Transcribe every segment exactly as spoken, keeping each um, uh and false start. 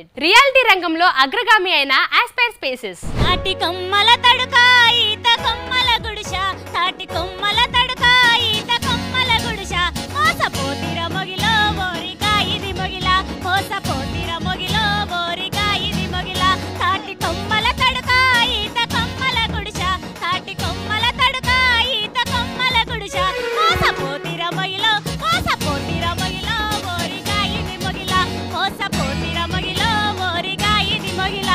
Reality రంగంలో అగ్రగామి అయిన ఆస్పైర్ స్పేసెస్. తాటి కొమ్మల తడుక ఈత కొమ్మల గుడిస, తాటి కొమ్మల తడుక ఈత కొమ్మల గుడిస, మోసపోతిర మొగిలో బోరిగా ఇది మొగిల, మోసపోతిర మొగిలో బోరిగా ఇది మొగిల, తాటి కొమ్మల తడుక ఈత కొమ్మల గుడిస, తాటి కొమ్మల తడుక ఈత కొమ్మల గుడిస, మోసపోతిర మొగిలో మోసపోతిర మొగిలో బోరిగా ఇది మొగిల, మోసపోతిర మొగిలో బోరిగా ఇది మొగిల.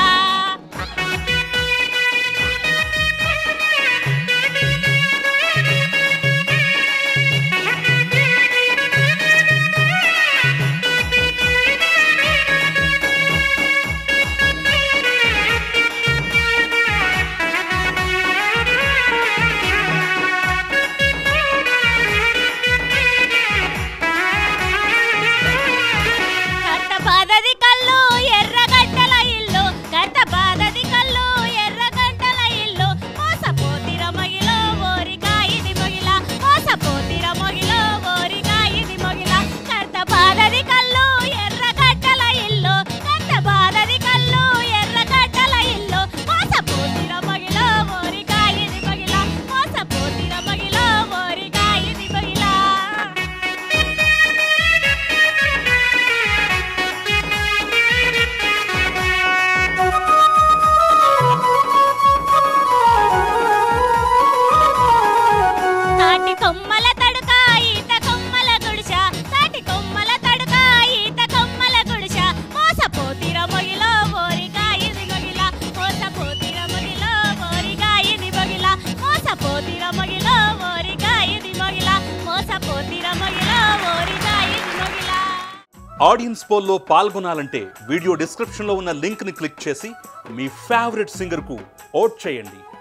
ఆడియన్స్ పోల్లో పాల్గొనాలంటే వీడియో డిస్క్రిప్షన్లో ఉన్న లింక్ని క్లిక్ చేసి మీ ఫేవరెట్ సింగర్కు ఓట్ చేయండి.